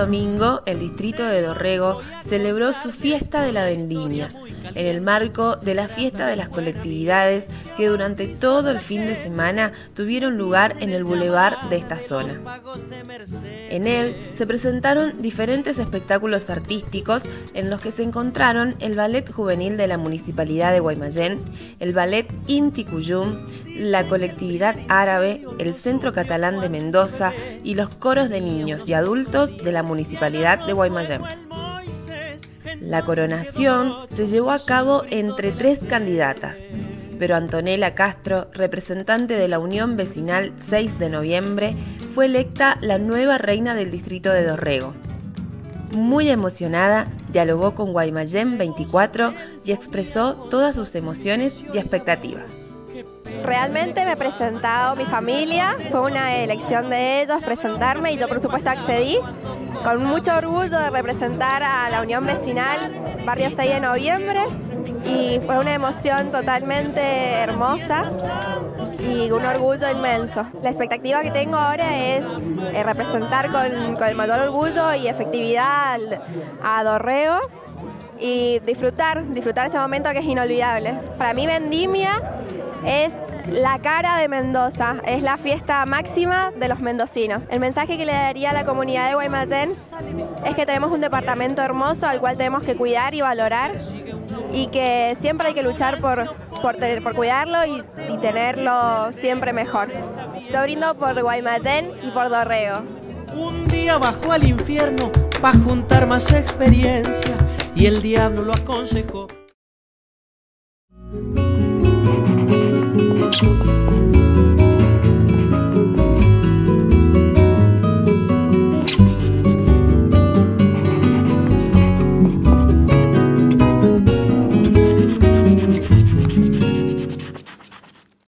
domingo, el distrito de Dorrego celebró su fiesta de la vendimia, en el marco de la fiesta de las colectividades que durante todo el fin de semana tuvieron lugar en el bulevar de esta zona. En él se presentaron diferentes espectáculos artísticos en los que se encontraron el ballet juvenil de la Municipalidad de Guaymallén, el ballet Inti Cuyum, la colectividad árabe, el Centro Catalán de Mendoza y los coros de niños y adultos de la Municipalidad de Guaymallén. La coronación se llevó a cabo entre 3 candidatas, pero Antonella Castro, representante de la Unión Vecinal 6 de noviembre, fue electa la nueva reina del distrito de Dorrego. Muy emocionada, dialogó con Guaymallén 24 y expresó todas sus emociones y expectativas. Realmente me ha presentado mi familia, fue una elección de ellos presentarme y yo por supuesto accedí con mucho orgullo de representar a la Unión Vecinal Barrio 6 de noviembre y fue una emoción totalmente hermosa y un orgullo inmenso. La expectativa que tengo ahora es representar con el mayor orgullo y efectividad a Dorrego y disfrutar este momento que es inolvidable. Para mí Vendimia es la cara de Mendoza, es la fiesta máxima de los mendocinos. El mensaje que le daría a la comunidad de Guaymallén es que tenemos un departamento hermoso al cual tenemos que cuidar y valorar y que siempre hay que luchar por cuidarlo y tenerlo siempre mejor. Yo brindo por Guaymallén y por Dorrego. Un día bajó al infierno para juntar más experiencia y el diablo lo aconsejó.